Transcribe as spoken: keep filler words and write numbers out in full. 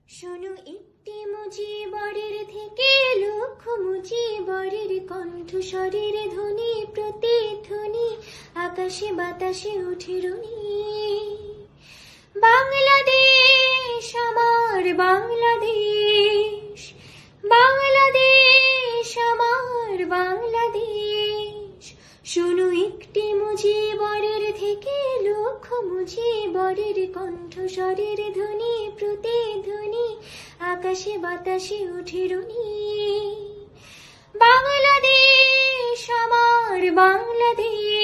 শোনো একটি মুজিবরের থেকে লক্ষ মুজিবরের কণ্ঠস্বরের ধ্বনি প্রতিধ্বনি আকাশে বাতাসে উঠে রুনি। বাংলাদেশ আমার বাংলাদেশ, বাংলাদেশ আমার বাংলাদেশ। শোনো একটি মুজিবরের থেকে লক্ষ মুজিবরের কণ্ঠস্বরের ধ্বনি প্রতিধ্বনি আকাশে বাতাসে উঠে রুনি। বাংলাদেশ আমার বাংলাদেশ,